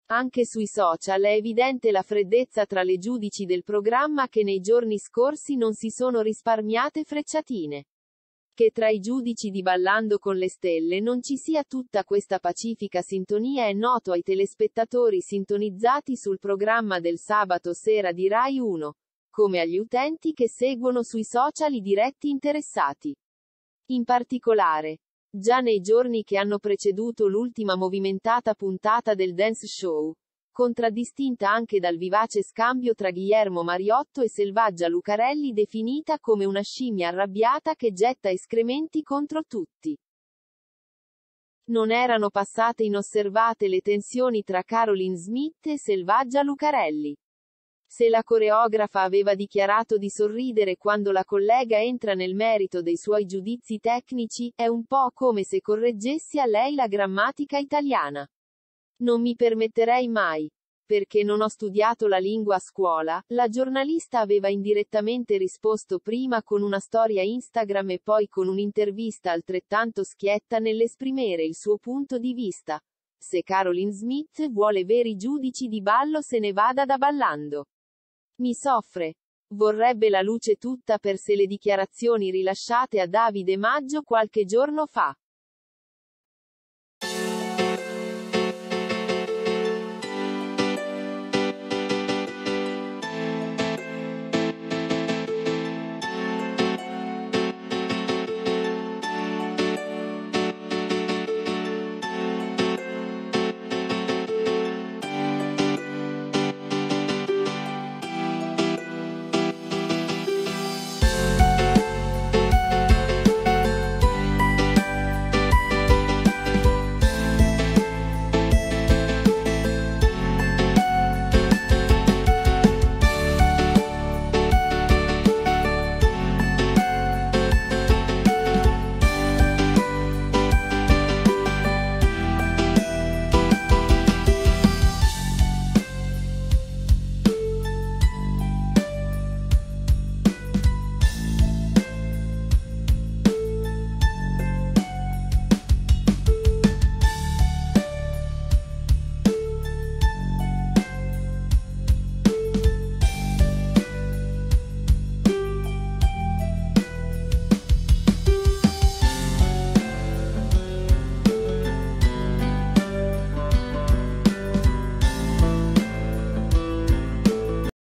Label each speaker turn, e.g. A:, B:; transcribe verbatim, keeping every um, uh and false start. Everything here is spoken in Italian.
A: Anche sui social è evidente la freddezza tra le giudici del programma che nei giorni scorsi non si sono risparmiate frecciatine. Che tra i giudici di Ballando con le stelle non ci sia tutta questa pacifica sintonia è noto ai telespettatori sintonizzati sul programma del sabato sera di Rai uno, come agli utenti che seguono sui social i diretti interessati. In particolare, già nei giorni che hanno preceduto l'ultima movimentata puntata del dance show, contraddistinta anche dal vivace scambio tra Guillermo Mariotto e Selvaggia Lucarelli definita come una scimmia arrabbiata che getta escrementi contro tutti. Non erano passate inosservate le tensioni tra Caroline Smith e Selvaggia Lucarelli. Se la coreografa aveva dichiarato di sorridere quando la collega entra nel merito dei suoi giudizi tecnici, è un po' come se correggessi a lei la grammatica italiana. Non mi permetterei mai. Perché non ho studiato la lingua a scuola, la giornalista aveva indirettamente risposto prima con una storia Instagram e poi con un'intervista altrettanto schietta nell'esprimere il suo punto di vista. Se Caroline Smith vuole veri giudici di ballo se ne vada da Ballando. Mi soffre. Vorrebbe la luce tutta per sé le dichiarazioni rilasciate a Davide Maggio qualche giorno fa.